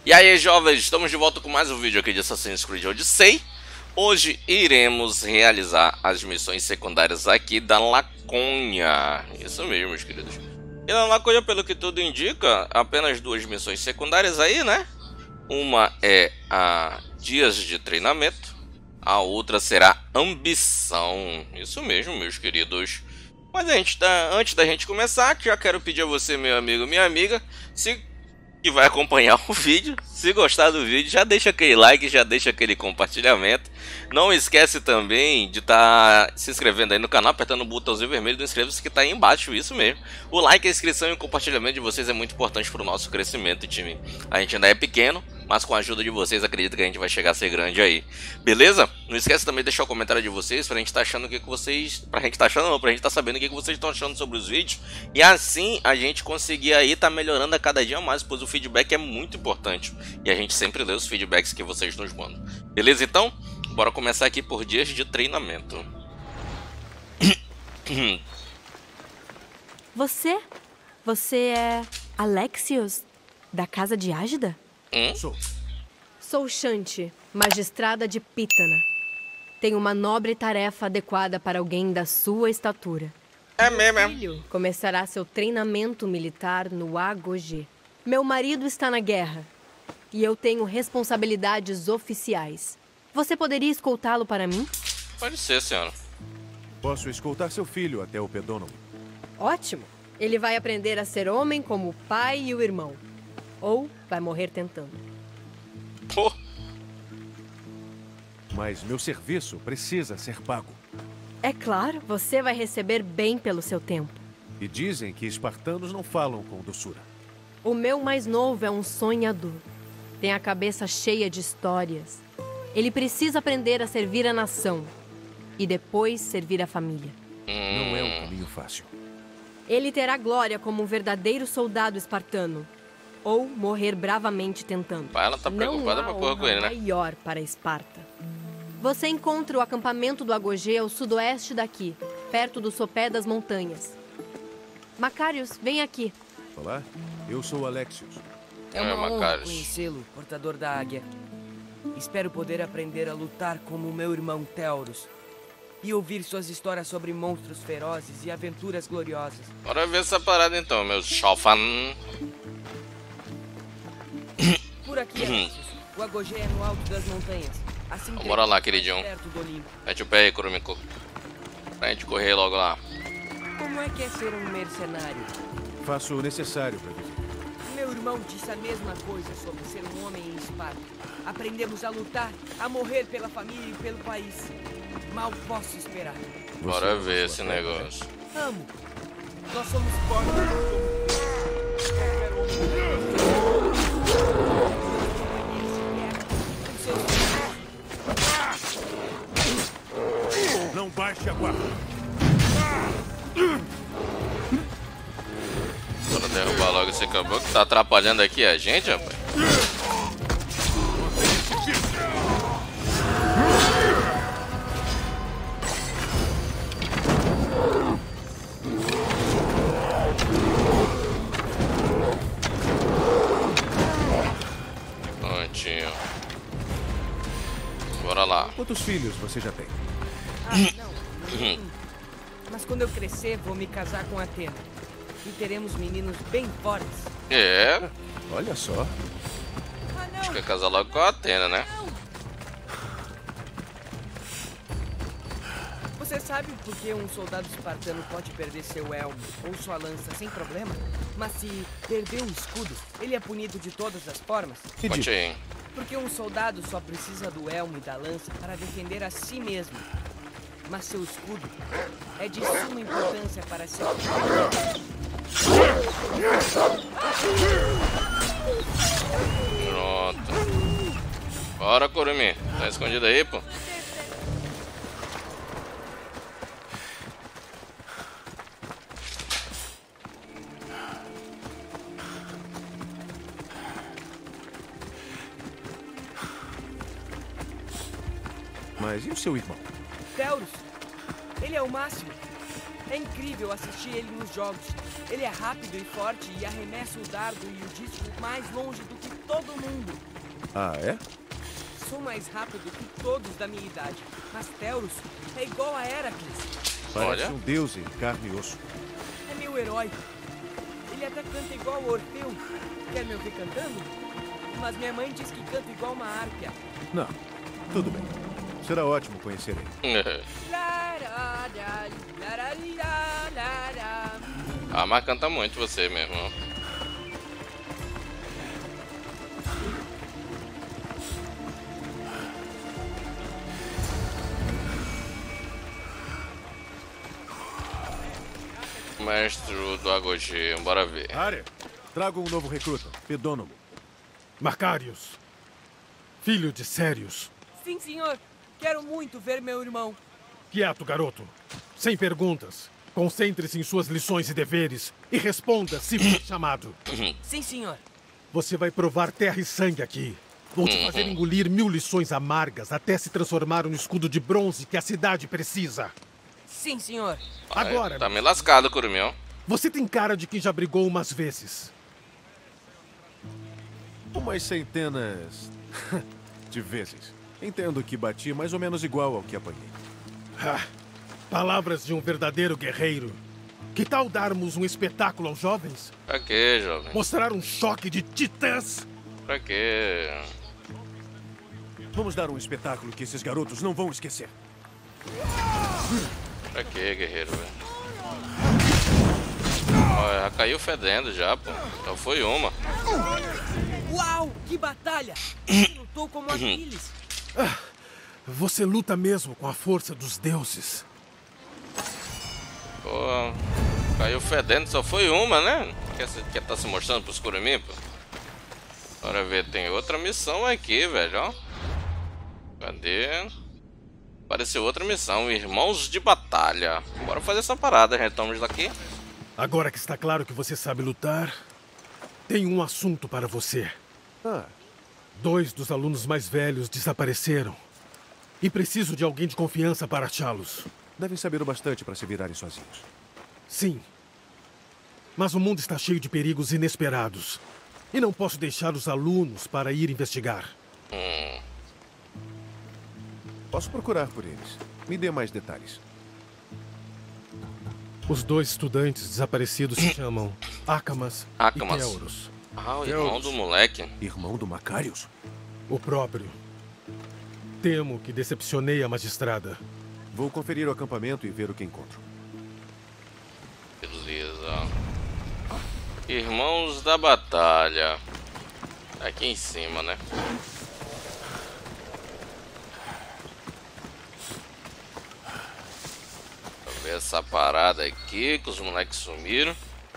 E aí, jovens, estamos de volta com mais um vídeo aqui de Assassin's Creed Odyssey. Hoje iremos realizar as missões secundárias aqui da Laconia. Isso mesmo, meus queridos. E na Laconia, pelo que tudo indica, apenas duas missões secundárias aí, né? Uma é a Dias de Treinamento, a outra será Ambição. Isso mesmo, meus queridos. Mas antes da gente começar, já quero pedir a você, meu amigo, minha amiga, que vai acompanhar o vídeo, se gostar do vídeo, já deixa aquele like, já deixa aquele compartilhamento. Não esquece também de estar se inscrevendo aí no canal, apertando o botãozinho vermelho do inscreva-se que está aí embaixo, isso mesmo. O like, a inscrição e o compartilhamento de vocês é muito importante para o nosso crescimento, time. A gente ainda é pequeno, mas com a ajuda de vocês acredito que a gente vai chegar a ser grande aí. Beleza? Não esquece também de deixar o comentário de vocês pra gente tá achando o que vocês... Pra gente tá achando não, pra gente tá sabendo o que vocês estão achando sobre os vídeos. E assim a gente conseguir aí tá melhorando a cada dia mais, pois o feedback é muito importante. E a gente sempre lê os feedbacks que vocês nos mandam. Beleza então? Bora começar aqui por Dias de Treinamento. Você é Alexios, da casa de Ágida? Sou Shanti, magistrada de Pítana. Tenho uma nobre tarefa adequada para alguém da sua estatura. É mesmo, Meu filho começará seu treinamento militar no AGOG. Meu marido está na guerra e eu tenho responsabilidades oficiais. Você poderia escoltá-lo para mim? Pode ser, senhora. Posso escoltar seu filho até o Pedônomo. Ótimo! Ele vai aprender a ser homem como o pai e o irmão. Ou vai morrer tentando. Pô. Mas meu serviço precisa ser pago. É claro, você vai receber bem pelo seu tempo. E dizem que espartanos não falam com doçura. O meu mais novo é um sonhador. Tem a cabeça cheia de histórias. Ele precisa aprender a servir a nação. E depois servir a família. Não é um caminho fácil. Ele terá glória como um verdadeiro soldado espartano. Ou morrer bravamente tentando. Ela tá preocupada pra porra com ele, né? Maior para Esparta. Você encontra o acampamento do Agogê ao sudoeste daqui, perto do sopé das montanhas. Macarius, vem aqui. Olá, eu sou Alexios. É uma honra Macarius. conhecê-lo, portador da águia. Espero poder aprender a lutar como meu irmão Teuros. E ouvir suas histórias sobre monstros ferozes e aventuras gloriosas. Bora ver essa parada então, meus chofan. Por aqui, Alexios. O Agogê é no alto das montanhas. Assim que Bora lá, queridinho. perto do Olimpo. Mete o pé aí, Kurumiko. Pra gente correr logo lá. Como é que é ser um mercenário? Faço o necessário para viver. Meu irmão disse a mesma coisa sobre ser um homem em Esparta. Aprendemos a lutar, a morrer pela família e pelo país. Mal posso esperar. Bora Você ver ama esse sua terra, né? negócio. Amo. Nós somos fortes. Não baixe a guarda. Bora derrubar logo esse caboclo que tá atrapalhando aqui a gente, rapaz. Prontinho. Bora lá. Quantos filhos você já tem? Não. Mas quando eu crescer, vou me casar com Atena. E teremos meninos bem fortes. É, Olha só. Ah, não! acho que é casar logo com a Atena, né? Você sabe por que um soldado espartano pode perder seu elmo ou sua lança sem problema? Mas se perder um escudo, ele é punido de todas as formas? Que Conte diga. aí. Porque um soldado só precisa do elmo e da lança para defender a si mesmo. Mas seu escudo é de suma importância para seu... Pronto. Bora, Kurumi. Tá escondido aí, pô. Mas e o seu irmão? Teuros, ele é o máximo. É incrível assistir ele nos jogos. Ele é rápido e forte e arremessa o dardo e o disco mais longe do que todo mundo. Ah, é? Sou mais rápido que todos da minha idade, mas Teuros é igual a Heracles. Parece um deus em carne e osso. É meu herói. Ele até canta igual o Orfeu. Quer me ouvir cantando? Mas minha mãe diz que canta igual uma árpia. Não, tudo bem. Será ótimo conhecer ele. Ah, mas canta muito você mesmo. Mestre do Agoge, bora ver. Área, traga um novo recruta, Pedônomo. Macarius, filho de Sérius. Sim, senhor. Quero muito ver meu irmão. Quieto, garoto. Sem perguntas. Concentre-se em suas lições e deveres e responda se for chamado. Sim, senhor. Você vai provar terra e sangue aqui. Vou te fazer engolir 1000 lições amargas até se transformar no escudo de bronze que a cidade precisa. Sim, senhor. Agora, Tá meio lascado, Curumim. você tem cara de quem já brigou umas vezes. Umas centenas de vezes. Entendo que bati mais ou menos igual ao que apanhei. Palavras de um verdadeiro guerreiro. Que tal darmos um espetáculo aos jovens? Pra quê, jovem? Mostrar um choque de titãs? Pra quê? Vamos dar um espetáculo que esses garotos não vão esquecer. Pra quê, guerreiro, velho? Olha, já caiu fedendo já, pô. Então foi uma. Uau, que batalha! Lutou como Aquiles. Você luta mesmo com a força dos deuses. Pô, caiu fedendo, só foi uma, né? Quer tá se mostrando pros Curumim, pô? Bora ver, tem outra missão aqui, velho, ó. Cadê? Apareceu outra missão, Irmãos de Batalha. Bora fazer essa parada, retomamos daqui. Agora que está claro que você sabe lutar, tenho um assunto para você. 2 dos alunos mais velhos desapareceram. E preciso de alguém de confiança para achá-los. Devem saber o bastante para se virarem sozinhos. Sim. Mas o mundo está cheio de perigos inesperados. E não posso deixar os alunos para ir investigar. Posso procurar por eles. Me dê mais detalhes. Os 2 estudantes desaparecidos se chamam Acamas e Teuros. Ah, o irmão do moleque. Irmão do Macarius? O próprio. Temo que decepcionei a magistrada. Vou conferir o acampamento e ver o que encontro. Beleza. Irmãos da Batalha. Aqui em cima, né? Vou ver essa parada aqui que os moleques sumiram.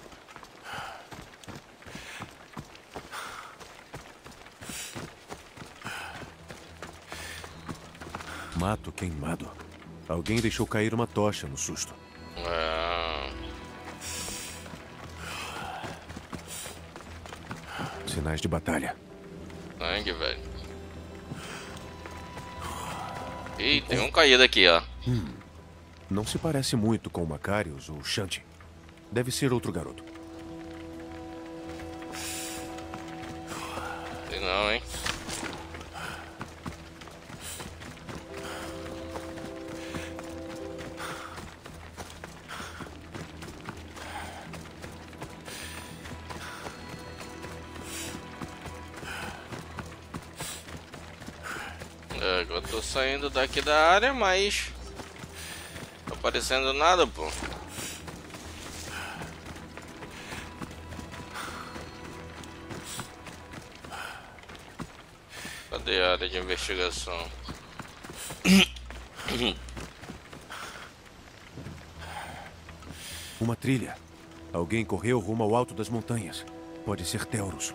Mato queimado. Alguém deixou cair uma tocha no susto. Sinais de batalha. Sangue, velho. Ih, tem um caído aqui, ó. Não se parece muito com o Macarius ou o Shanti. Deve ser outro garoto. Sei não, hein? Eu tô saindo daqui da área, mas não tá aparecendo nada, pô. Cadê a área de investigação? Uma trilha. Alguém correu rumo ao alto das montanhas. Pode ser Teuros.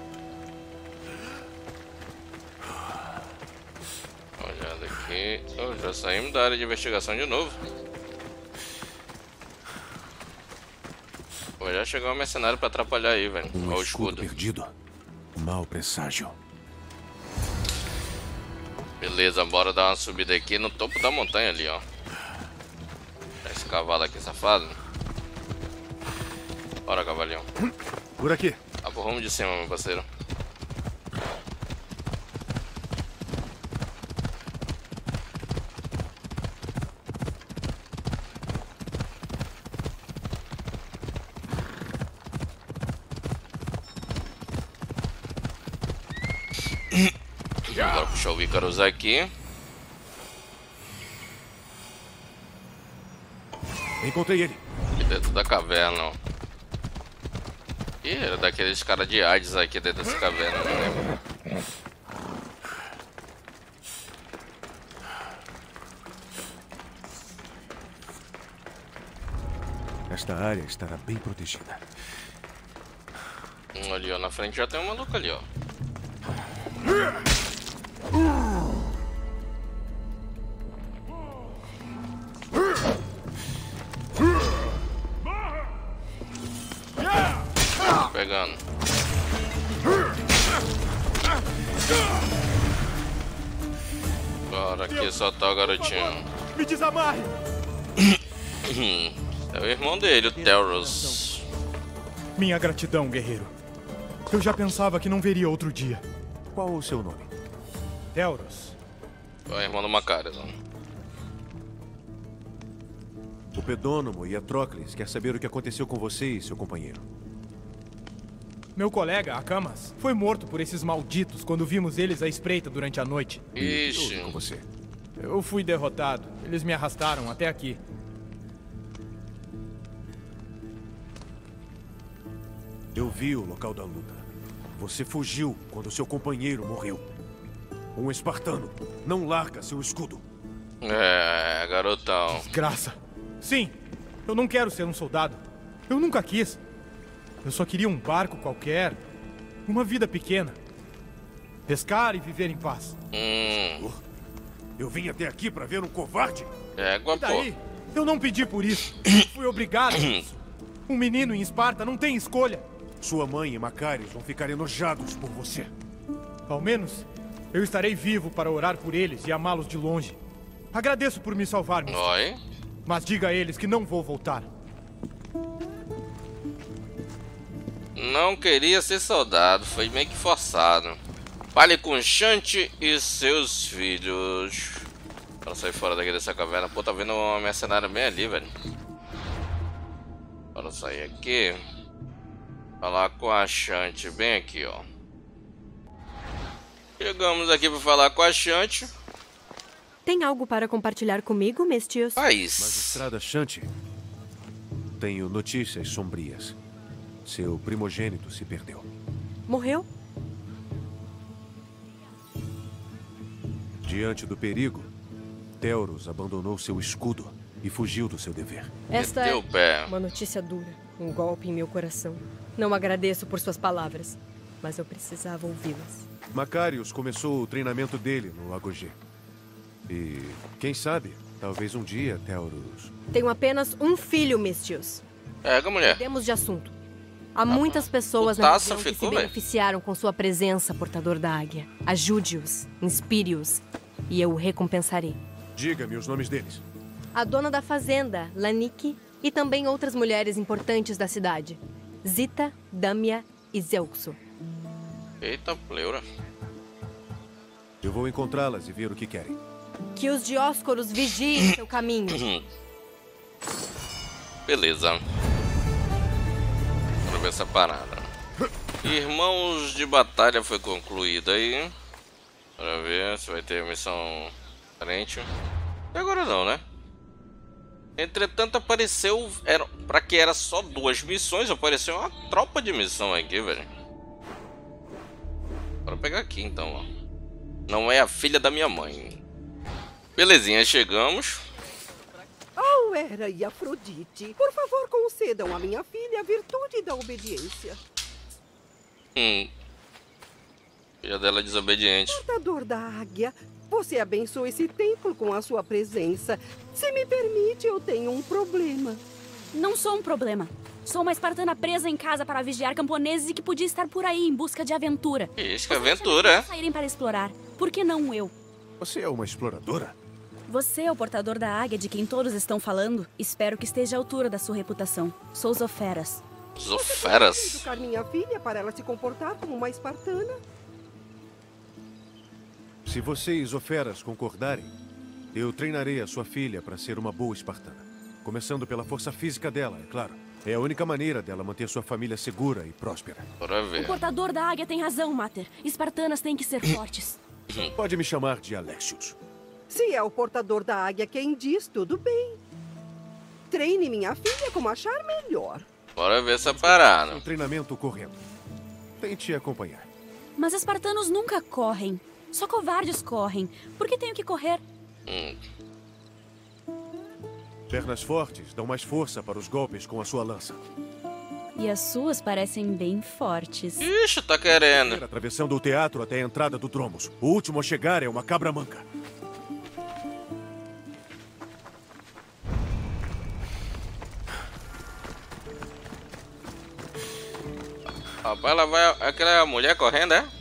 Olhando aqui. Oh, já saímos da área de investigação de novo. Pô, já chegou um mercenário pra atrapalhar aí, velho. Olha o escudo. Perdido. Mau presságio. Beleza, bora dar uma subida aqui no topo da montanha ali, ó. Esse cavalo aqui, safado. Bora, cavalinho. Por aqui. Tá pro rumo de cima, meu parceiro. deixar o Icarus aqui. Encontrei ele. Aqui dentro da caverna, ó. Ih, era daqueles caras de Hades aqui dentro dessa caverna, não lembro. Esta área estará bem protegida. Ali, ó, na frente já tem um maluco ali, ó. Pegando. Agora aqui só tá o garotinho. Me desamarre! É o irmão dele, o Teros. Minha gratidão, guerreiro. Eu já pensava que não veria outro dia. Qual o seu nome? Teuros. É o irmão do Macarius. O Pedônomo e a Trocles quer saber o que aconteceu com você e seu companheiro. Meu colega, Akamas, foi morto por esses malditos quando vimos eles à espreita durante a noite. Ixi. Com você. Eu fui derrotado. Eles me arrastaram até aqui. Eu vi o local da luta. Você fugiu quando seu companheiro morreu. Um espartano não larga seu escudo. É, garotão. Desgraça. Sim, eu não quero ser um soldado. Eu nunca quis. Eu só queria um barco qualquer. Uma vida pequena. Pescar e viver em paz. Eu vim até aqui para ver um covarde? É, E pô. daí? Eu não pedi por isso. Eu fui obrigado a isso. Um menino em Esparta não tem escolha. Sua mãe e Macarius vão ficar enojados por você. Ao menos, eu estarei vivo para orar por eles e amá-los de longe. Agradeço por me salvar, Mister. Oi. Mas diga a eles que não vou voltar. Não queria ser soldado, foi meio que forçado. Fale com Shanti e seus filhos. Para sair fora daqui dessa caverna. Pô, tá vendo uma mercenária bem ali, velho. Para sair aqui. Falar com a Shanti bem aqui, ó. Chegamos aqui para falar com a Shanti. Tem algo para compartilhar comigo, Mestios? Magistrada Shanti, tenho notícias sombrias. Seu primogênito se perdeu. Morreu? Diante do perigo, Teuros abandonou seu escudo e fugiu do seu dever. Esta Meteu o pé. é uma notícia dura. Um golpe em meu coração. Não agradeço por suas palavras, mas eu precisava ouvi-las. Macarius começou o treinamento dele no Lago G. E, quem sabe, talvez um dia Teuros... Tenho apenas um filho, Mestios. Pega, mulher. Mudemos de assunto. Há muitas pessoas na Putaça região que ficou, se velho. beneficiaram com sua presença, portador da águia. Ajude-os, inspire-os, e eu o recompensarei. Diga-me os nomes deles. A dona da fazenda, Lanike, e também outras mulheres importantes da cidade. Zita, Damia e Zeuxo. Eita, pleura. Eu vou encontrá-las e ver o que querem. Que os Dioscoros vigiem seu caminho. Beleza. Vamos ver essa parada. Irmãos de batalha foi concluída aí. Bora ver se vai ter missão diferente. E agora não, né? Entretanto, apareceu... Pra que era só 2 missões, apareceu uma tropa de missão aqui, velho. Bora pegar aqui, então, ó. Não é a filha da minha mãe. Belezinha, chegamos. Oh, Hera e Afrodite, por favor, concedam à minha filha a virtude da obediência. Filha dela é desobediente. Portador da águia, você abençoa esse templo com a sua presença. Se me permite, eu tenho um problema. Não sou um problema. Sou uma espartana presa em casa para vigiar camponeses e que podia estar por aí em busca de aventura. Isso que aventura, é? Saírem para explorar. Por que não eu? Você é uma exploradora? Você é o portador da águia de quem todos estão falando? Espero que esteja à altura da sua reputação. Sou Zoferas. Zoferas? Educar minha filha para ela se comportar como uma espartana? Se vocês, Zoferas, concordarem, eu treinarei a sua filha para ser uma boa espartana. Começando pela força física dela, é claro. É a única maneira dela manter sua família segura e próspera. Bora O ver. portador da águia tem razão, Mater. Espartanas têm que ser fortes. Pode me chamar de Alexios. Se é o portador da águia quem diz, tudo bem. Treine minha filha como achar melhor. Bora ver essa parada. Um treinamento correndo. Tente acompanhar. Mas espartanos nunca correm. Só covardes correm. Por que tenho que correr? Pernas fortes dão mais força para os golpes com a sua lança. E as suas parecem bem fortes. Ixi, tá querendo. Atravessando o teatro até a entrada do Dromos. O último a chegar é uma cabra manca. Rapaz, ela vai... Aquela é a mulher correndo, é?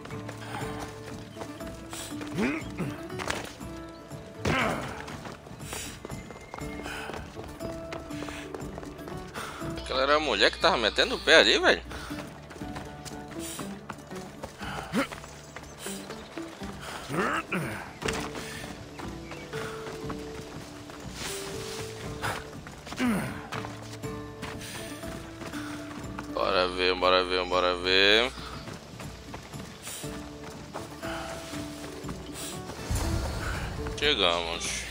Aquela era a mulher que tava metendo o pé ali, velho. Bora ver, bora ver, bora ver. Chegamos.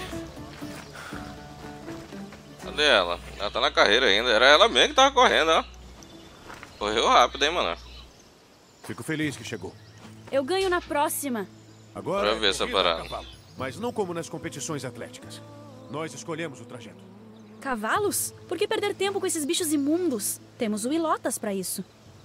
Cadê ela? Ela tá na carreira ainda. Era ela mesmo que tava correndo, ó. Correu rápido, hein, mano. Fico feliz que chegou. Eu ganho na próxima. Agora Bora ver essa parada. Mas não como nas competições atléticas. Nós escolhemos o trajeto. Cavalos? Por que perder tempo com esses bichos imundos? Temos o Ilotas pra isso.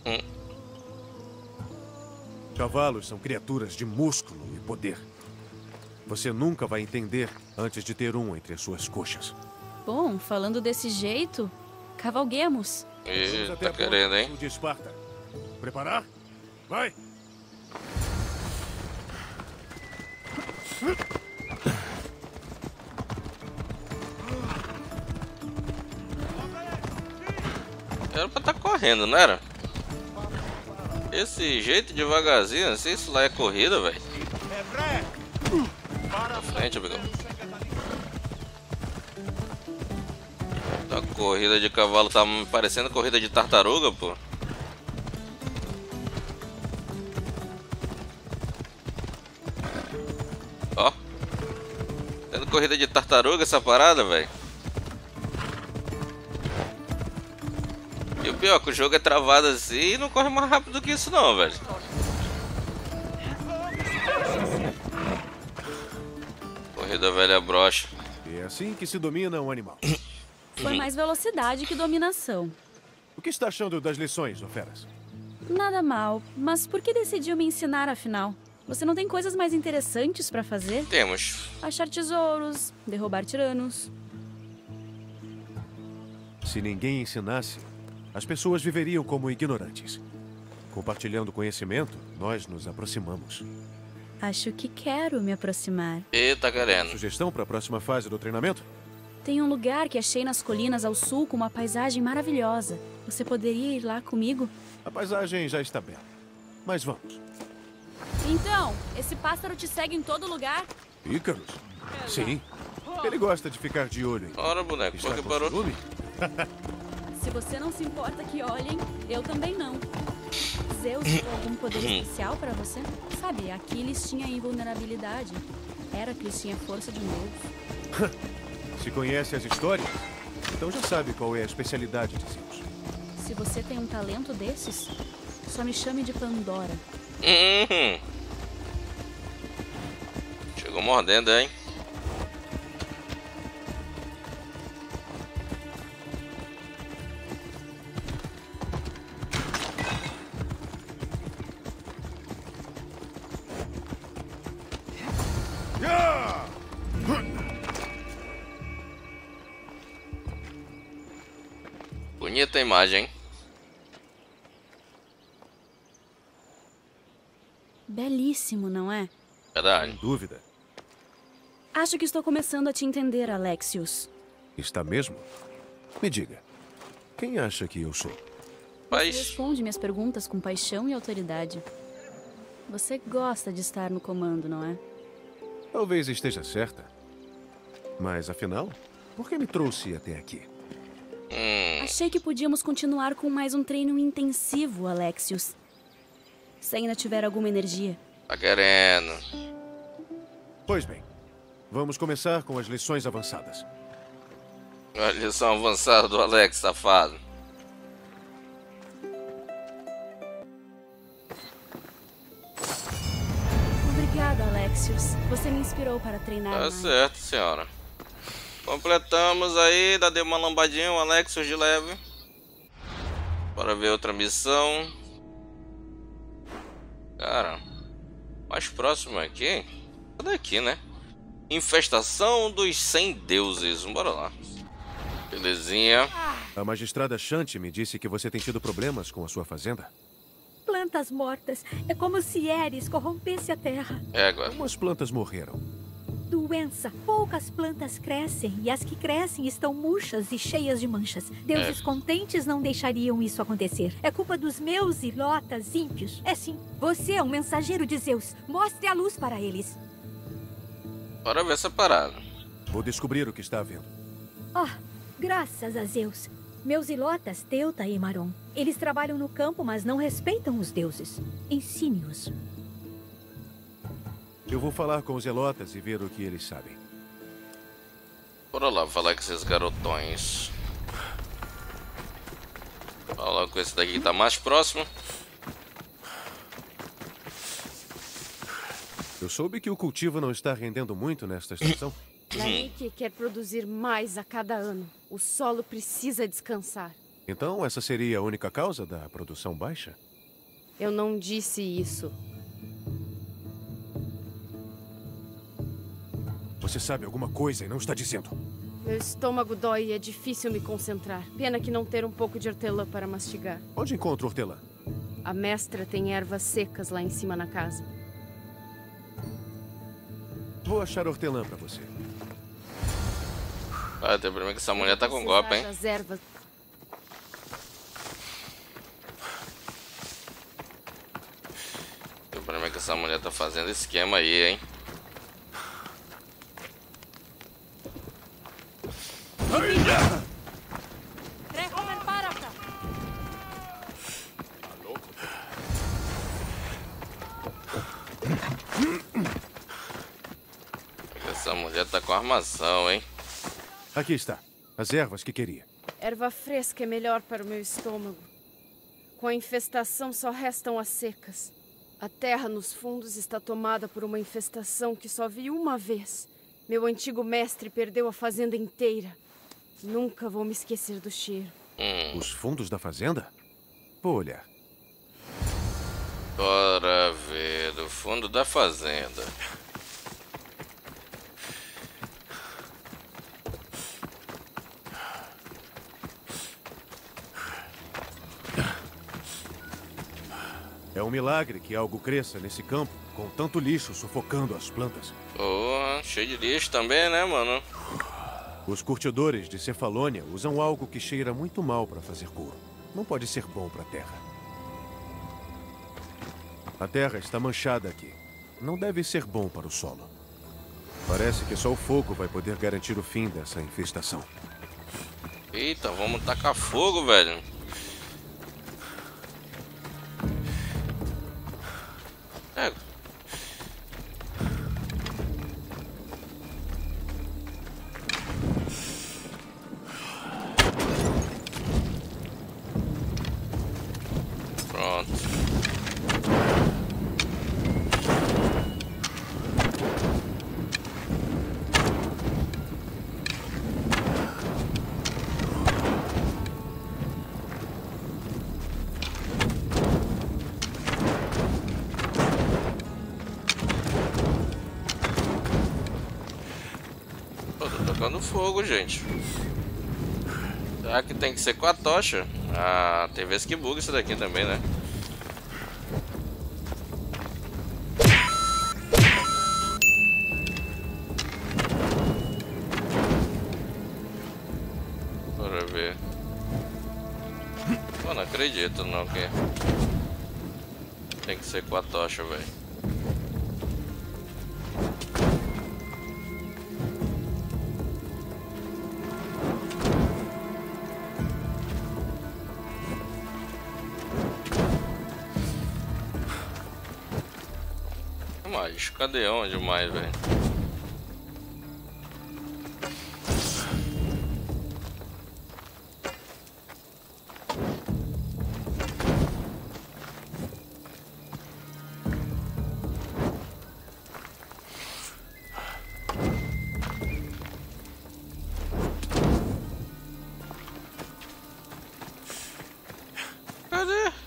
Cavalos são criaturas de músculo e poder. Você nunca vai entender antes de ter um entre as suas coxas. Bom, falando desse jeito, cavalguemos. Ih, tá querendo, hein? De Esparta. Preparar? Vai! Era pra tá correndo, não era? Esse jeito devagarzinho, não sei se lá é corrida, velho. Pra frente, amigão. A corrida de cavalo tá parecendo corrida de tartaruga, pô. Ó. Tendo corrida de tartaruga essa parada, velho. E o pior, que o jogo é travado assim e não corre mais rápido que isso não, velho. Corrida velha brocha. É assim que se domina um animal. Foi mais velocidade que dominação. O que está achando das lições, Oferas? Nada mal, mas por que decidiu me ensinar afinal? Você não tem coisas mais interessantes pra fazer? Temos. Achar tesouros, derrubar tiranos. Se ninguém ensinasse, as pessoas viveriam como ignorantes. Compartilhando conhecimento, nós nos aproximamos. Acho que quero me aproximar. Eita, querendo. Sugestão para a próxima fase do treinamento? Tem um lugar que achei nas colinas ao sul com uma paisagem maravilhosa. Você poderia ir lá comigo? A paisagem já está bela. Mas vamos. Então, esse pássaro te segue em todo lugar? Ícaros? Sim. Ele gosta de ficar de olho. Ora, boneco, por que parou? Se você não se importa que olhem, eu também não. Zeus deu algum poder especial pra você? Sabe, Aquiles tinha invulnerabilidade. Heracles tinha força de novo. Se conhece as histórias, então já sabe qual é a especialidade de Zeus. Se você tem um talento desses, só me chame de Pandora. Chegou mordendo, hein? Bonita imagem. Belíssimo, não é? Verdade. Sem dúvida. Acho que estou começando a te entender, Alexios. Está mesmo? Me diga, quem acha que eu sou? Você responde minhas perguntas com paixão e autoridade. Você gosta de estar no comando, não é? Talvez esteja certa. Mas, afinal, por que me trouxe até aqui? Achei que podíamos continuar com mais um treino intensivo, Alexios. Se ainda tiver alguma energia. Tá querendo. Pois bem, vamos começar com as lições avançadas. A lição avançada do Alex, safado. Obrigada, Alexios. Você me inspirou para treinar Tá mais. certo, senhora. Completamos aí, dá uma lambadinha, o Alexios de leve. Bora ver outra missão. Cara, mais próximo aqui. É daqui, né? Infestação dos 100 deuses. Bora lá. Belezinha. A magistrada Shanti me disse que você tem tido problemas com a sua fazenda. Plantas mortas. É como se Eris corrompesse a terra. É agora. Algumas plantas morreram. Doença. Poucas plantas crescem e as que crescem estão murchas e cheias de manchas. Deuses contentes não deixariam isso acontecer. É culpa dos meus ilotas ímpios. É sim. Você é um mensageiro de Zeus. Mostre a luz para eles. Bora ver essa parada. Vou descobrir o que está havendo. Graças a Zeus. Meus ilotas, Teuta e Maron. Eles trabalham no campo, mas não respeitam os deuses. Ensine-os. Eu vou falar com os Elotas e ver o que eles sabem. Bora lá falar com esses garotões. Fala com esse daqui que tá mais próximo. Eu soube que o cultivo não está rendendo muito nesta estação. Nanik quer produzir mais a cada ano. O solo precisa descansar. Então, essa seria a única causa da produção baixa? Eu não disse isso. Você sabe alguma coisa e não está dizendo. Meu estômago dói e é difícil me concentrar. Pena que não ter um pouco de hortelã para mastigar. Onde encontro hortelã? A mestra tem ervas secas lá em cima na casa. Vou achar hortelã para você. Ah, tem problema que essa mulher tá com golpe, hein? As ervas. Tem problema que essa mulher tá fazendo esquema aí, hein? Essa mulher tá com armação, hein? Aqui está. As ervas que queria. Erva fresca é melhor para o meu estômago. Com a infestação só restam as secas. A terra nos fundos está tomada por uma infestação que só vi uma vez. Meu antigo mestre perdeu a fazenda inteira. Nunca vou me esquecer do cheiro. Os fundos da fazenda? Vou olhar. Bora ver, do fundo da fazenda. É um milagre que algo cresça nesse campo, com tanto lixo sufocando as plantas. Cheio de lixo também, né, mano? Os curtidores de Cefalônia usam algo que cheira muito mal para fazer couro. Não pode ser bom para a terra. A terra está manchada aqui. Não deve ser bom para o solo. Parece que só o fogo vai poder garantir o fim dessa infestação. Eita, vamos tacar fogo, velho. Tocando fogo, gente. Será que tem que ser com a tocha? Ah, tem vezes que buga isso daqui também, né? Bora ver. Eu não acredito não que tem que ser com a tocha, velho. mais? Cadê? Onde mais, velho? Cadê?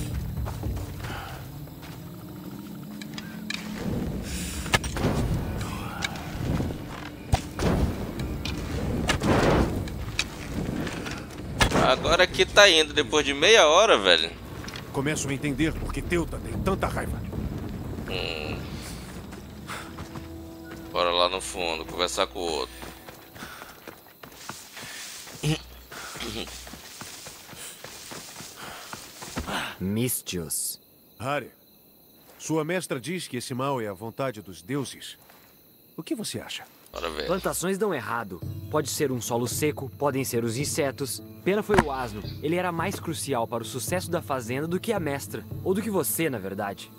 Agora que tá indo depois de meia hora, velho. Começo a entender por que Teuta tem tanta raiva. Bora lá no fundo, conversar com o outro. Misthios. Hari, sua mestra diz que esse mal é a vontade dos deuses. O que você acha? Bora ver. Plantações dão errado. Pode ser um solo seco, podem ser os insetos. Pena foi o asno. Ele era mais crucial para o sucesso da fazenda do que a mestra. Ou do que você, na verdade.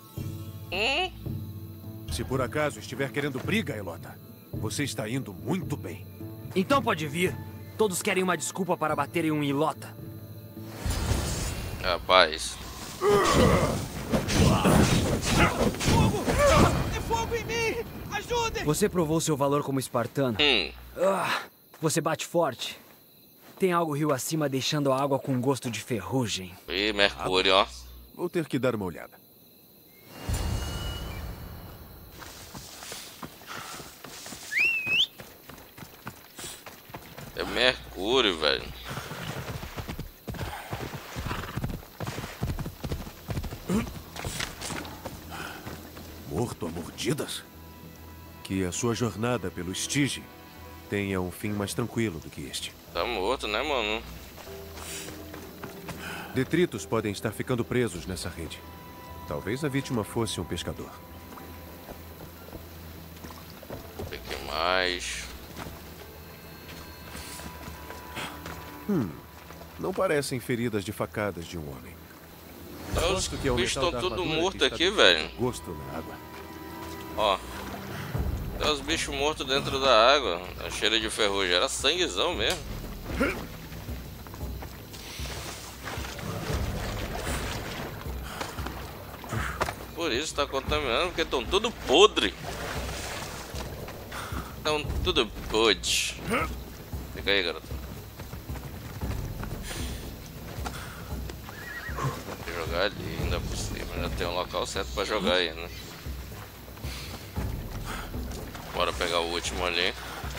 Se por acaso estiver querendo briga, Elota, você está indo muito bem. Então pode vir. Todos querem uma desculpa para baterem um Ilota. Rapaz. Tem fogo em mim! Ajudem! Você provou seu valor como espartano. Você bate forte. Tem algo rio acima deixando a água com gosto de ferrugem. Ih, Mercúrio, ó. Vou ter que dar uma olhada. É Mercúrio, velho. Morto a mordidas? Que a sua jornada pelo Stygia tenha um fim mais tranquilo do que este. Tá morto, né, mano? Detritos podem estar ficando presos nessa rede. Talvez a vítima fosse um pescador. O que mais? Não parecem feridas de facadas de um homem. Os bichos estão tudo mortos aqui, velho. Gosto na água. Ó. Tem os bichos mortos dentro da água. A cheira de ferrugem. Era sanguezão mesmo. Por isso tá contaminando, porque estão tudo podre. Estão tudo podre. Fica aí, garoto. Vou jogar ali, ainda por cima. Já tem um local certo pra jogar aí, né? Bora pegar o último ali.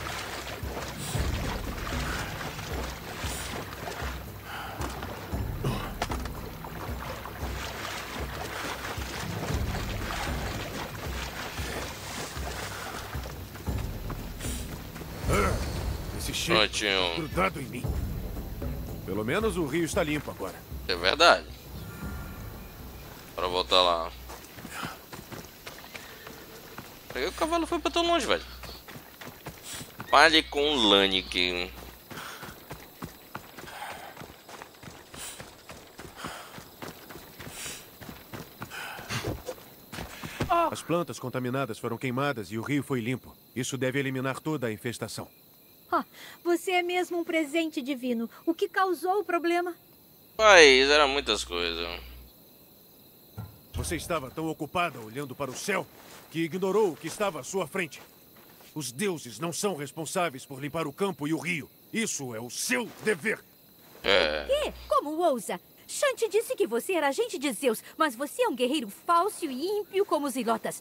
Esse cheiro Prontinho. grudado em mim. Pelo menos o rio está limpo agora. É verdade. Bora voltar lá. Por que o cavalo foi pra tão longe, velho? Fale com o Lanik. As plantas contaminadas foram queimadas e o rio foi limpo. Isso deve eliminar toda a infestação. Você é mesmo um presente divino. O que causou o problema? País, eram muitas coisas. Você estava tão ocupada olhando para o céu que ignorou o que estava à sua frente. Os deuses não são responsáveis por limpar o campo e o rio. Isso é o seu dever. É. Quê? Como ousa? Shanti disse que você era agente de Zeus, mas você é um guerreiro falso e ímpio como os Ilotas.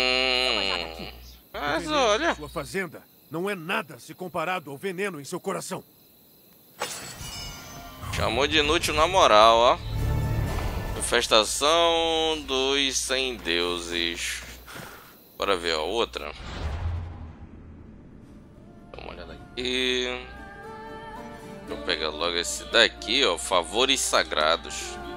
Mas olha. Sua fazenda não é nada se comparado ao veneno em seu coração. Chamou de inútil na moral, ó. Infestação dos 100 deuses. Bora ver a outra. Dá uma olhada aqui. Deixa eu pegar logo esse daqui, ó. Favores sagrados.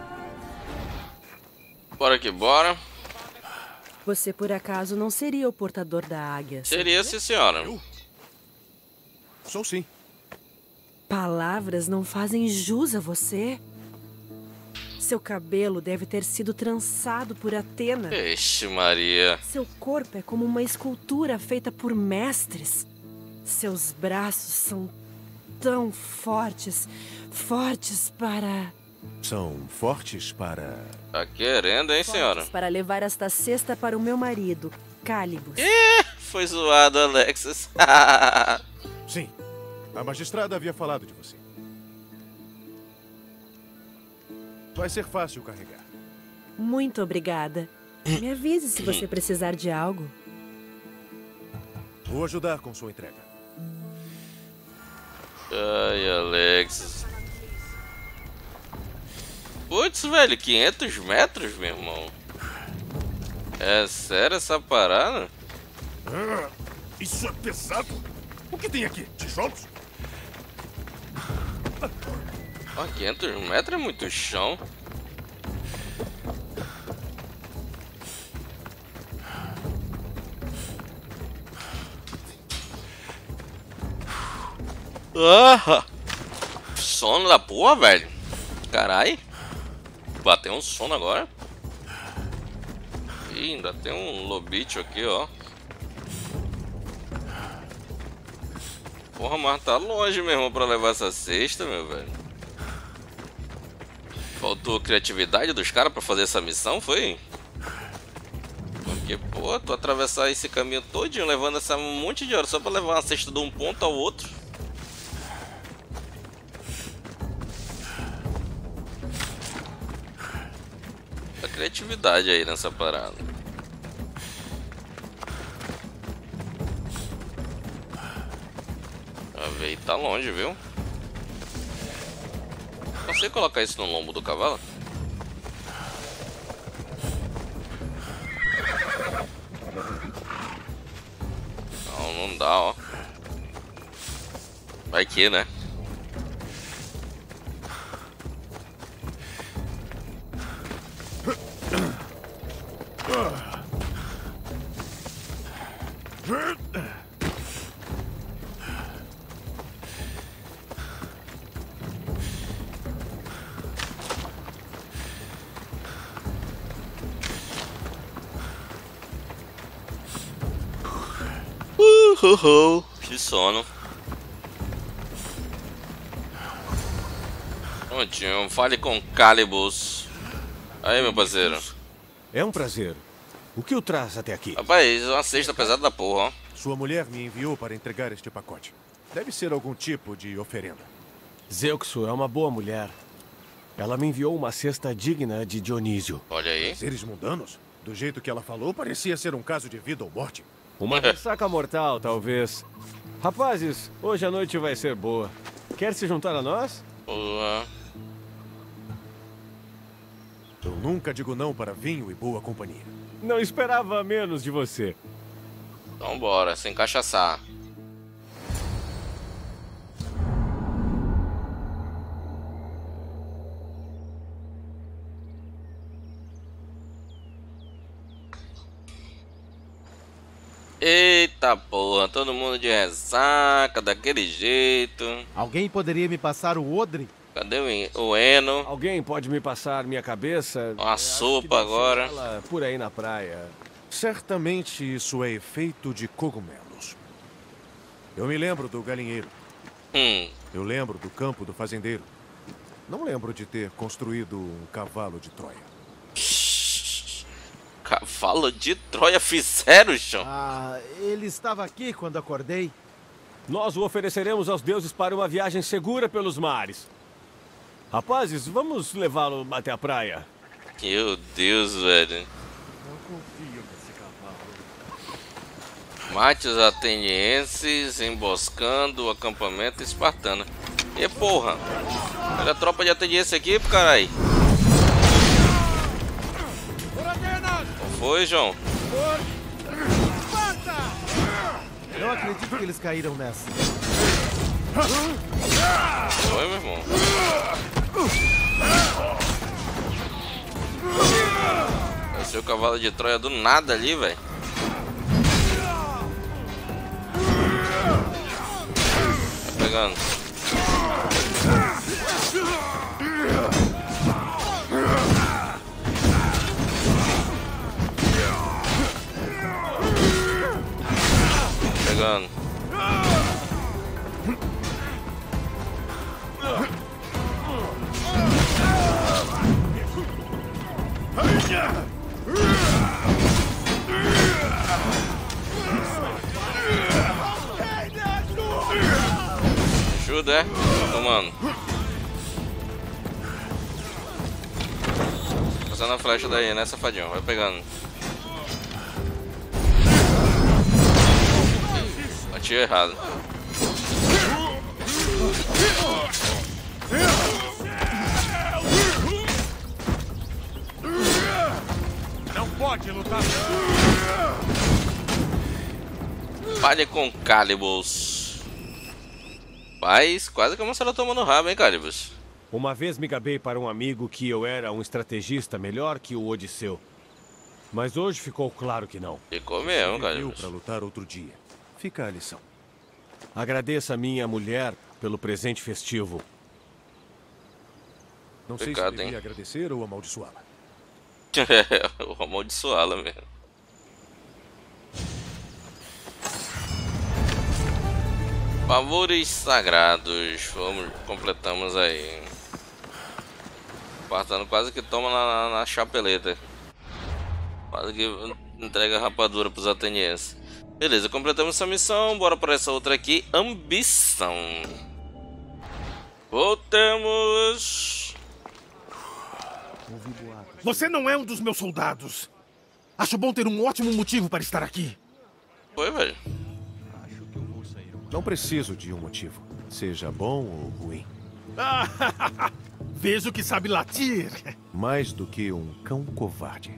Bora que bora. Você por acaso não seria o portador da águia? Seria, sim, senhora. Sou sim. Palavras não fazem jus a você? Seu cabelo deve ter sido trançado por Atena. Ixi, Maria. Seu corpo é como uma escultura feita por mestres. Seus braços são tão fortes. Fortes para... São fortes para... Tá querendo, hein, senhora? Para levar esta cesta para o meu marido, Cálibos. Foi zoado, Alexis. Sim, a magistrada havia falado de você. Vai ser fácil carregar. Muito obrigada. Me avise se você precisar de algo. Vou ajudar com sua entrega. Ai, Alexis. Putz, velho, 500 metros, meu irmão. É sério essa parada? Isso é pesado. O que tem aqui? Tijolos? 500 metros é muito chão. Sono da porra, velho. Carai. Bateu um sono agora. Ih, ainda tem um lobicho aqui, ó. Porra, mas tá longe mesmo pra levar essa cesta, meu velho. Faltou criatividade dos caras pra fazer essa missão, foi? Porque, pô, tu atravessar esse caminho todinho levando essa monte de hora só pra levar uma cesta de um ponto ao outro. A criatividade aí nessa parada. A ver, tá longe, viu? Consegue colocar isso no lombo do cavalo? Não, não dá, ó. Vai que, né? Que sono. Prontinho, fale com Cálibos. Aí, meu parceiro. É um prazer. O que o traz até aqui? Rapaz, uma cesta pesada da porra, ó. Sua mulher me enviou para entregar este pacote. Deve ser algum tipo de oferenda. Zeuxo é uma boa mulher. Ela me enviou uma cesta digna de Dionísio. Olha aí. Seres mundanos? Do jeito que ela falou, parecia ser um caso de vida ou morte. Uma ressaca mortal, talvez. Rapazes, hoje a noite vai ser boa. Quer se juntar a nós? Boa. Eu nunca digo não para vinho e boa companhia. Não esperava menos de você. Então bora, sem cachaçar. Eita porra, todo mundo de ressaca, daquele jeito. Alguém poderia me passar o odre? Cadê o Eno? Alguém pode me passar minha cabeça? Uma sopa agora. Por aí na praia. Certamente isso é efeito de cogumelos. Eu me lembro do galinheiro. Eu lembro do campo do fazendeiro. Não lembro de ter construído um cavalo de Troia. Cavalo de Troia fizeram, chão? Ele estava aqui quando acordei. Nós o ofereceremos aos deuses para uma viagem segura pelos mares. Rapazes, vamos levá-lo até a praia. Meu Deus, velho. Não confio nesse cavalo. Mate os atenienses emboscando o acampamento espartano. E porra, olha a tropa de ateniense aqui, caralho. Qual foi, João? Não acredito que eles caíram nessa. Foi, meu irmão. Pareceu o cavalo de Troia do nada ali, velho. Tá pegando. ajuda, é? Tomando. Passando a flecha daí, né, safadinho? Vai pegando. Bati errado. Não pode lutar. Fale com Calibus. Mas quase que a moça tomou no rabo, hein, Calibus? Uma vez me gabei para um amigo que eu era um estrategista melhor que o Odisseu. Mas hoje ficou claro que não. Ficou mesmo, Calibus. Para lutar outro dia. Fica a lição. Agradeça a minha mulher pelo presente festivo. Não sei se deveria agradecer ou amaldiçoá-la. Eu vou amaldiçoá-la mesmo. Favores sagrados. Vamos, completamos aí. Espartano quase que toma na chapeleta. Quase que entrega a rapadura pros atenienses. Beleza, completamos essa missão. Bora para essa outra aqui. Ambição. Voltemos. Você não é um dos meus soldados. Acho bom ter um ótimo motivo para estar aqui. Foi, velho. Não preciso de um motivo, seja bom ou ruim. Vejo que sabe latir. Mais do que um cão covarde.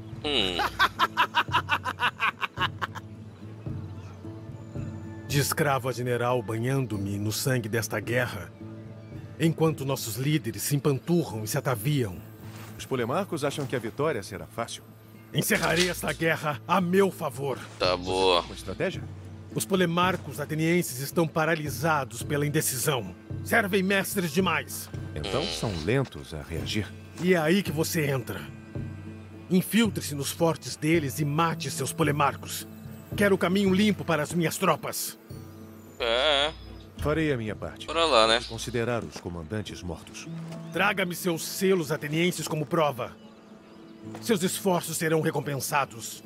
De escravo a general, banhando-me no sangue desta guerra, enquanto nossos líderes se empanturram e se ataviam. Os polemarcos acham que a vitória será fácil. Encerrarei esta guerra a meu favor. Tá boa. Uma estratégia? Os polemarcos atenienses estão paralisados pela indecisão. Servem mestres demais. Então são lentos a reagir. E é aí que você entra. Infiltre-se nos fortes deles e mate seus polemarcos. Quero o caminho limpo para as minhas tropas. Farei a minha parte. Bora lá, né? Considerar os comandantes mortos. Traga-me seus selos atenienses como prova. Seus esforços serão recompensados.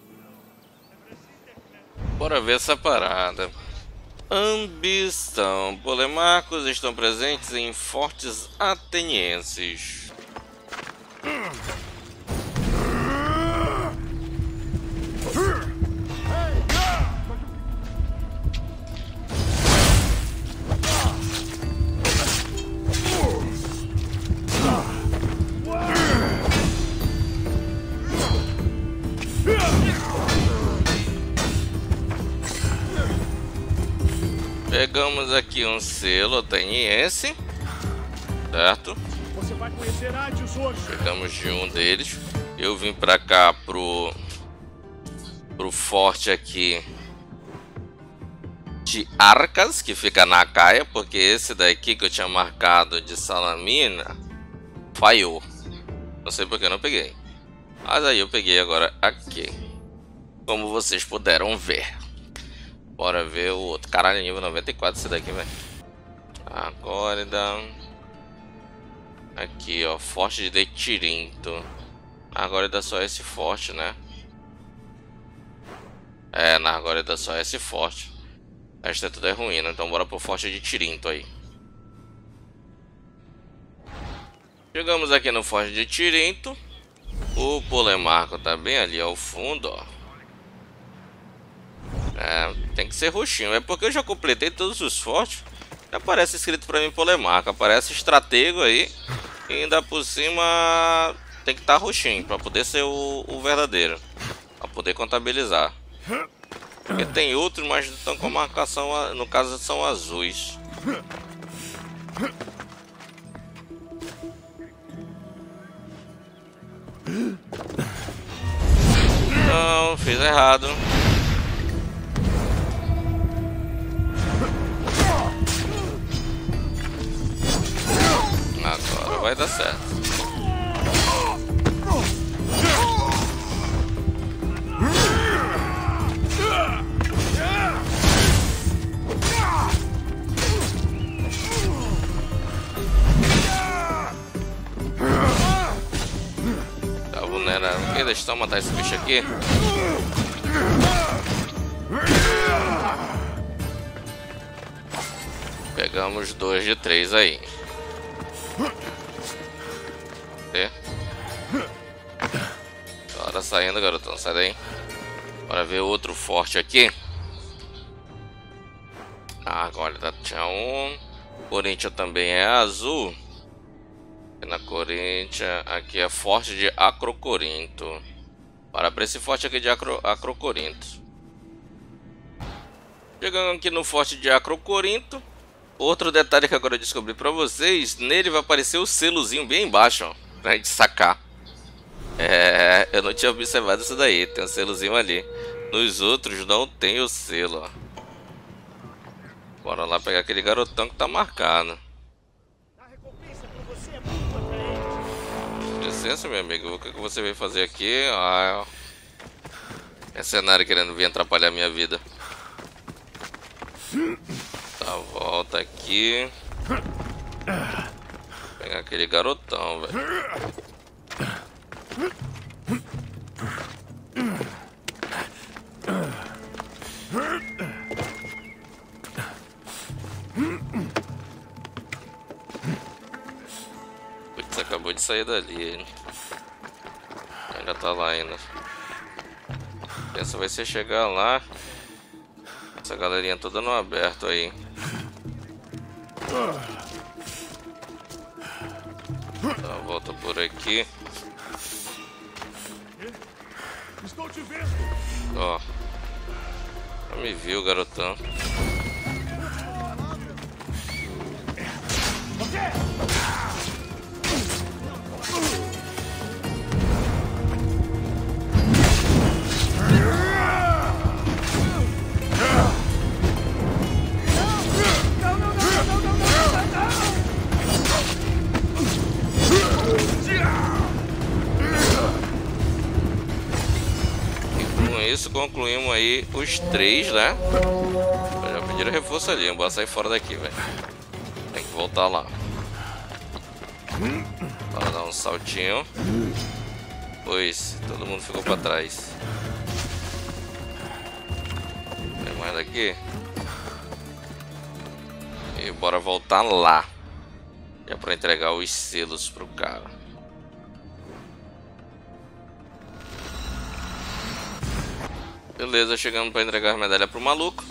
Bora ver essa parada. Ambição. Polemarcos estão presentes em fortes atenienses. Pegamos aqui um selo ateniense, certo? Você vai conhecer Atios hoje. Pegamos de um deles. Eu vim pra cá pro forte aqui de Arcas, que fica na Acaia, porque esse daqui que eu tinha marcado de Salamina falhou. Não sei porque eu não peguei. Mas aí eu peguei agora aqui, como vocês puderam ver. Bora ver o outro. Caralho, nível 94 esse daqui, velho. Agora dá... Aqui, ó. Forte de Tirinto. Agora dá só esse forte, né? Agora dá só esse forte. Esta tudo é ruim, né? Então bora pro forte de Tirinto aí. Chegamos aqui no forte de Tirinto. O Polemarco tá bem ali ao fundo, ó. Tem que ser roxinho. É porque eu já completei todos os fortes. Já aparece escrito pra mim Polemarco. Aparece estratego aí. E ainda por cima tem que estar roxinho pra poder ser o verdadeiro. Pra poder contabilizar. Porque tem outros, mas estão com marcação. No caso são azuis. Não, fiz errado. Agora vai dar certo. Tá vulnerável aqui, deixa eu matar esse bicho aqui. Pegamos 2 de 3 aí. Bora saindo, garotão. Sai daí. Bora ver outro forte aqui. Ah, agora tinha um. Corinthians também é azul. E na Corinthians aqui é forte de Acrocorinto. Bora pra esse forte aqui de Acrocorinto. Chegando aqui no forte de Acrocorinto. Outro detalhe que agora eu descobri pra vocês. Nele vai aparecer o selozinho bem embaixo, ó, pra gente sacar. Eu não tinha observado isso daí. Tem um selozinho ali. Nos outros não tem o selo, ó. Bora lá pegar aquele garotão que tá marcado. Licença, meu amigo. O que você veio fazer aqui? Ah, mercenário querendo vir atrapalhar minha vida. Tá, volta aqui. Pegar aquele garotão, velho. Putz, acabou de sair dali. Ainda tá lá ainda. Pensa vai ser chegar lá. Essa galerinha toda no aberto aí. Tá, volta por aqui. Estou te vendo. Ó. Já me viu, garotão. Isso, concluímos aí os 3, né? Já pediram reforço ali, não posso sair fora daqui, velho. Tem que voltar lá. Para dar um saltinho. Pois, todo mundo ficou pra trás. Tem mais daqui? E bora voltar lá. Já pra entregar os selos pro cara. Beleza, chegando para entregar a medalha pro maluco.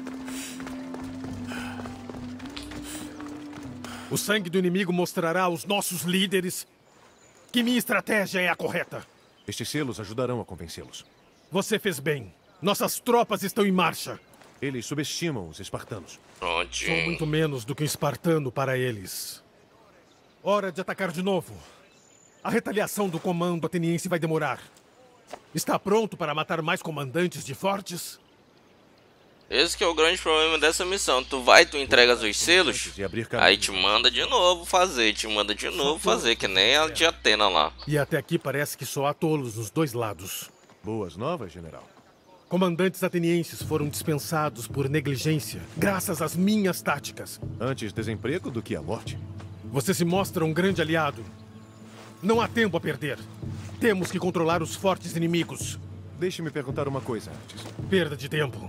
O sangue do inimigo mostrará aos nossos líderes que minha estratégia é a correta. Estes selos ajudarão a convencê-los. Você fez bem. Nossas tropas estão em marcha. Eles subestimam os espartanos. Prontinho. Sou muito menos do que um espartano para eles. Hora de atacar de novo. A retaliação do comando ateniense vai demorar. Está pronto para matar mais comandantes de fortes? Esse que é o grande problema dessa missão. Tu entregas os selos, aí te manda de novo fazer, que nem a de Atena lá. E até aqui parece que só há tolos nos dois lados. Boas novas, general. Comandantes atenienses foram dispensados por negligência, graças às minhas táticas. Antes desemprego do que a morte. Você se mostra um grande aliado. Não há tempo a perder. Temos que controlar os fortes inimigos. Deixe-me perguntar uma coisa antes. Perda de tempo.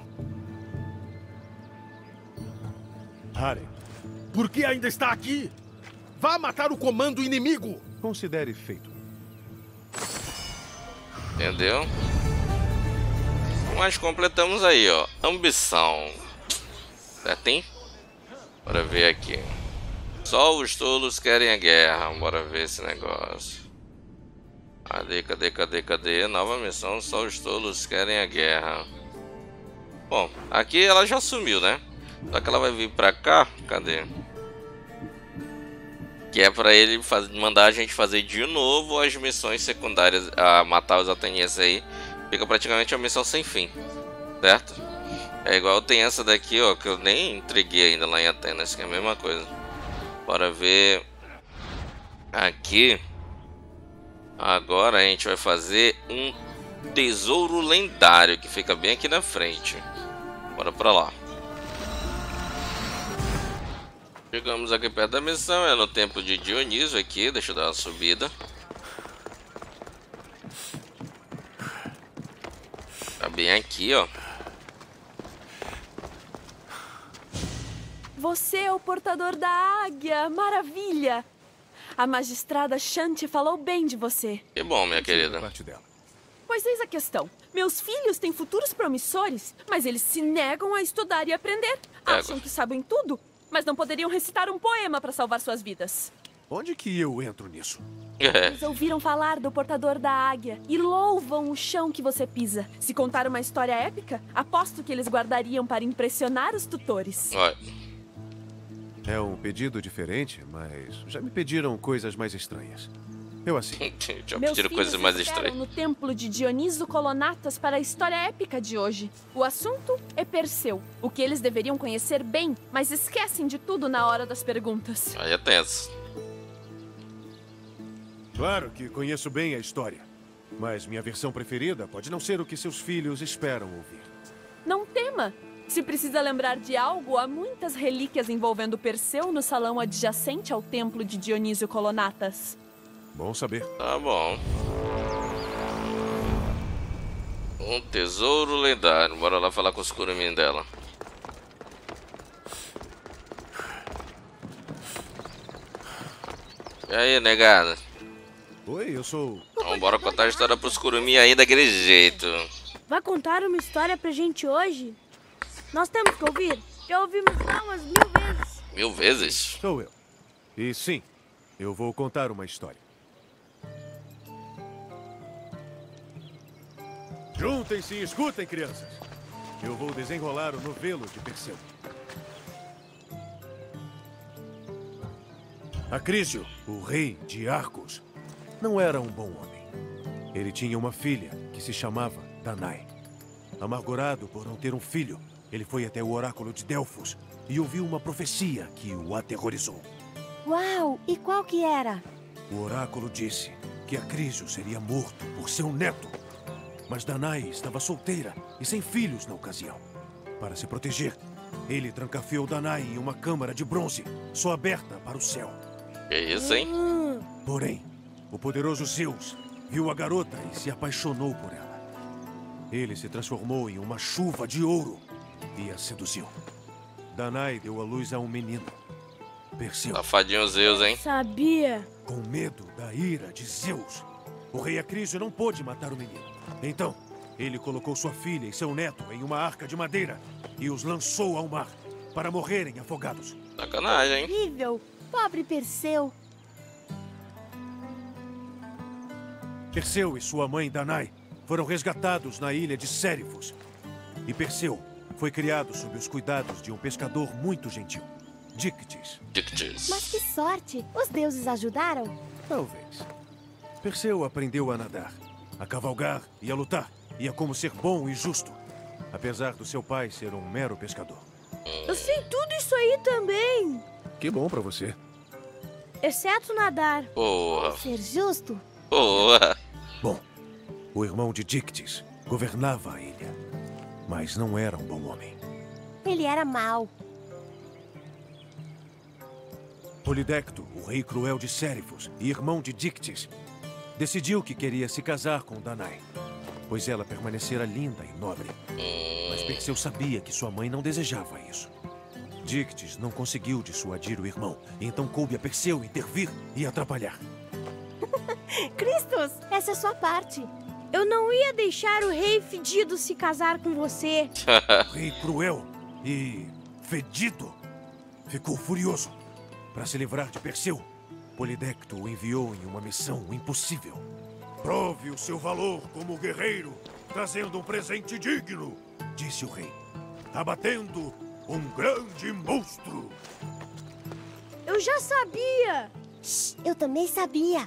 Haren. Por que ainda está aqui? Vá matar o comando inimigo. Considere feito. Entendeu? Mas completamos aí, ó. Ambição. Certinho? Bora ver aqui. Só os tolos querem a guerra. Bora ver esse negócio. Cadê? Nova missão. Só os tolos querem a guerra. Bom, aqui ela já sumiu, né? Só que ela vai vir pra cá. Cadê? Que é pra ele mandar a gente fazer de novo as missões secundárias. A matar os atenienses aí. Fica praticamente uma missão sem fim. Certo? É igual tem essa daqui, ó. Que eu nem entreguei ainda lá em Atenas. Que é a mesma coisa. Bora ver. Aqui. Agora a gente vai fazer um tesouro lendário. Que fica bem aqui na frente. Bora pra lá. Chegamos aqui perto da missão. É no templo de Dionísio aqui. Deixa eu dar uma subida. Tá bem aqui, ó. Você é o portador da águia. Maravilha! A magistrada Shanti falou bem de você. Que bom, minha querida. Pois eis a questão. Meus filhos têm futuros promissores, mas eles se negam a estudar e aprender. Acham que sabem tudo, mas não poderiam recitar um poema para salvar suas vidas. Onde que eu entro nisso? Eles ouviram falar do portador da águia e louvam o chão que você pisa. Se contar uma história épica, aposto que eles guardariam para impressionar os tutores. É um pedido diferente, mas já me pediram coisas mais estranhas. Eu assim. Já pediram coisas mais estranhas. No templo de Dioniso Colonatas para a história épica de hoje. O assunto é Perseu, o que eles deveriam conhecer bem, mas esquecem de tudo na hora das perguntas. Aí é tenso. Claro que conheço bem a história, mas minha versão preferida pode não ser o que seus filhos esperam ouvir. Não tema! Se precisa lembrar de algo, há muitas relíquias envolvendo Perseu no salão adjacente ao templo de Dionísio Colonatas. Bom saber. Tá bom. Um tesouro lendário. Bora lá falar com os curumim dela. E aí, negada? Oi, eu sou... Então bora contar a história pros curumim aí daquele jeito. Vai contar uma história pra gente hoje? Nós temos que ouvir. Já ouvimos umas 1000 vezes. 1000 vezes? Sou eu. E sim, eu vou contar uma história. Juntem-se e escutem, crianças. Eu vou desenrolar o novelo de Perseu. Acrísio, o rei de Argos, não era um bom homem. Ele tinha uma filha que se chamava Danae. Amargurado por não ter um filho, ele foi até o oráculo de Delfos e ouviu uma profecia que o aterrorizou. Uau! E qual que era? O oráculo disse que Acrísio seria morto por seu neto. Mas Danae estava solteira e sem filhos na ocasião. Para se proteger, ele trancafiou Danae em uma câmara de bronze, só aberta para o céu. Que isso, hein? Porém, o poderoso Zeus viu a garota e se apaixonou por ela. Ele se transformou em uma chuva de ouro e a seduziu. Danae deu à luz a um menino, Perseu. Safadinho Zeus, hein? Sabia. Com medo da ira de Zeus, o rei Acrísio não pôde matar o menino. Então, ele colocou sua filha e seu neto em uma arca de madeira e os lançou ao mar para morrerem afogados. Sacanagem, hein? Horrível. Pobre Perseu. Perseu e sua mãe Danae foram resgatados na ilha de Sérifos. E Perseu foi criado sob os cuidados de um pescador muito gentil, Díctes. Mas que sorte! Os deuses ajudaram? Talvez. Perseu aprendeu a nadar, a cavalgar e a lutar, e a como ser bom e justo, apesar do seu pai ser um mero pescador. Eu sei tudo isso aí também. Que bom pra você. Exceto nadar. Porra. Ser justo. Porra. Bom, o irmão de Díctes governava a ilha, mas não era um bom homem. Ele era mau. Polidecto, o rei cruel de Sérifos e irmão de Díctes, decidiu que queria se casar com Danae, pois ela permanecera linda e nobre. Mas Perseu sabia que sua mãe não desejava isso. Díctes não conseguiu dissuadir o irmão, e então coube a Perseu intervir e atrapalhar. Cristos, essa é sua parte. Eu não ia deixar o rei fedido se casar com você. O rei cruel e fedido ficou furioso. Para se livrar de Perseu, Polidecto o enviou em uma missão impossível. Prove o seu valor como guerreiro, trazendo um presente digno, disse o rei, abatendo um grande monstro. Eu já sabia. Eu também sabia.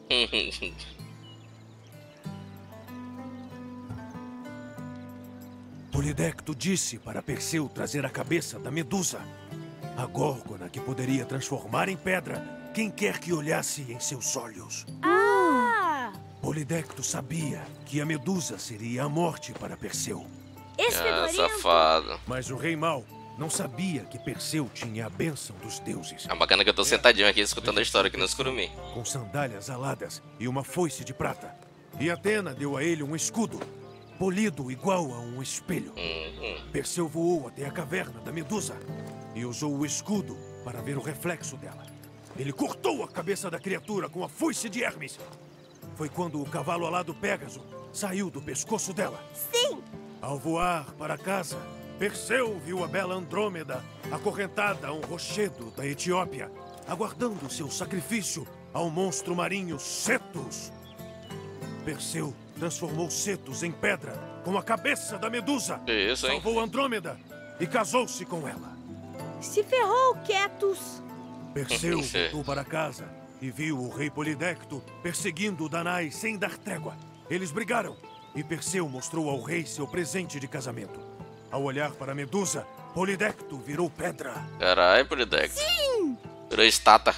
Polidecto disse para Perseu trazer a cabeça da Medusa, a górgona que poderia transformar em pedra quem quer que olhasse em seus olhos. Ah! Polidecto sabia que a Medusa seria a morte para Perseu. Safado. Mas o rei mau não sabia que Perseu tinha a bênção dos deuses. É bacana que eu tô sentadinho aqui escutando a história aqui nos curumim. Com sandálias aladas e uma foice de prata. E Atena deu a ele um escudo, polido igual a um espelho. Perseu voou até a caverna da Medusa e usou o escudo para ver o reflexo dela. Ele cortou a cabeça da criatura com a foice de Hermes. Foi quando o cavalo alado Pégaso saiu do pescoço dela. Sim! Ao voar para casa, Perseu viu a bela Andrômeda acorrentada a um rochedo da Etiópia, aguardando seu sacrifício ao monstro marinho Cetus. Perseu transformou Cetus em pedra com a cabeça da Medusa. Isso, hein? Salvou Andrômeda e casou-se com ela. Se ferrou, Quietus! Perseu voltou para casa e viu o rei Polidecto perseguindo Danae sem dar trégua. Eles brigaram e Perseu mostrou ao rei seu presente de casamento. Ao olhar para Medusa, Polidecto virou pedra. Caralho, Polidecto. Sim! Virou estátua.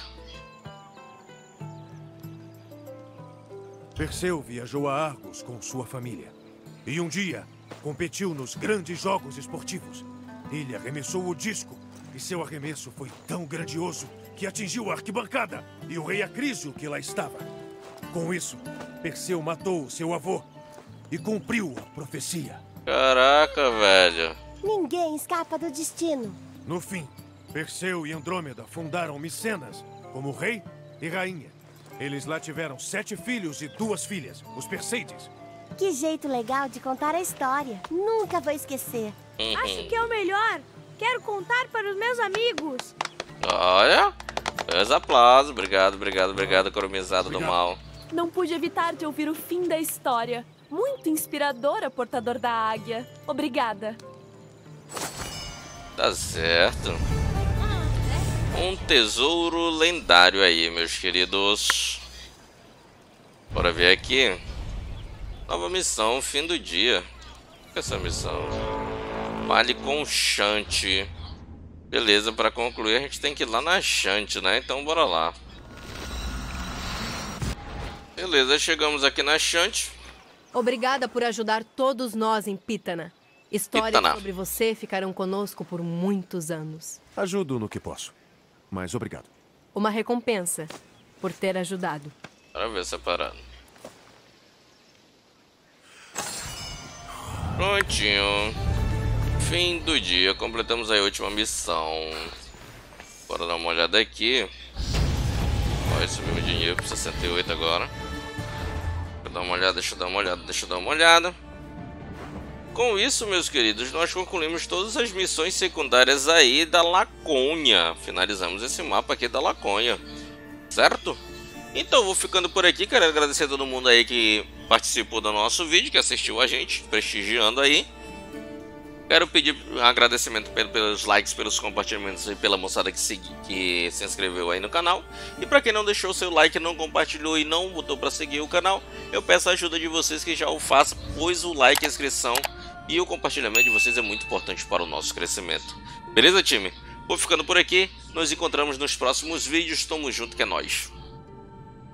Perseu viajou a Argos com sua família. E um dia, competiu nos grandes jogos esportivos. Ele arremessou o disco e seu arremesso foi tão grandioso que atingiu a arquibancada e o rei Acrísio que lá estava. Com isso, Perseu matou seu avô e cumpriu a profecia. Caraca, velho. Ninguém escapa do destino. No fim, Perseu e Andrômeda fundaram Micenas como rei e rainha. Eles lá tiveram 7 filhos e 2 filhas, os Perseides. Que jeito legal de contar a história. Nunca vou esquecer. Acho que é o melhor. Quero contar para os meus amigos. Olha, meus aplausos. Obrigado, obrigado, obrigado, Coromizado do Mal. Não pude evitar de ouvir o fim da história. Muito inspiradora, portador da águia. Obrigada. Tá certo. Um tesouro lendário aí, meus queridos. Bora ver aqui. Nova missão, fim do dia. O que é essa missão? Fale com Chante. Beleza, para concluir a gente tem que ir lá na Chante, né? Então bora lá. Beleza, chegamos aqui na Chante. Obrigada por ajudar todos nós em Pítana. Histórias sobre você ficarão conosco por muitos anos. Ajudo no que posso, mas obrigado. Uma recompensa por ter ajudado. Bora ver separado. Prontinho. Fim do dia. Completamos a última missão. Bora dar uma olhada aqui. Olha, subiu o dinheiro para 68 agora. Deixa eu dar uma olhada, deixa eu dar uma olhada, deixa eu dar uma olhada. Com isso, meus queridos, nós concluímos todas as missões secundárias aí da Laconia. Finalizamos esse mapa aqui da Laconia, certo? Então eu vou ficando por aqui. Quero agradecer a todo mundo aí que participou do nosso vídeo, que assistiu a gente, prestigiando aí. Quero pedir um agradecimento pelos likes, pelos compartilhamentos e pela moçada que se inscreveu aí no canal. E para quem não deixou o seu like, não compartilhou e não botou para seguir o canal, eu peço a ajuda de vocês que já o façam, pois o like, a inscrição e o compartilhamento de vocês é muito importante para o nosso crescimento. Beleza, time? Vou ficando por aqui. Nos encontramos nos próximos vídeos. Tamo junto, que é nóis.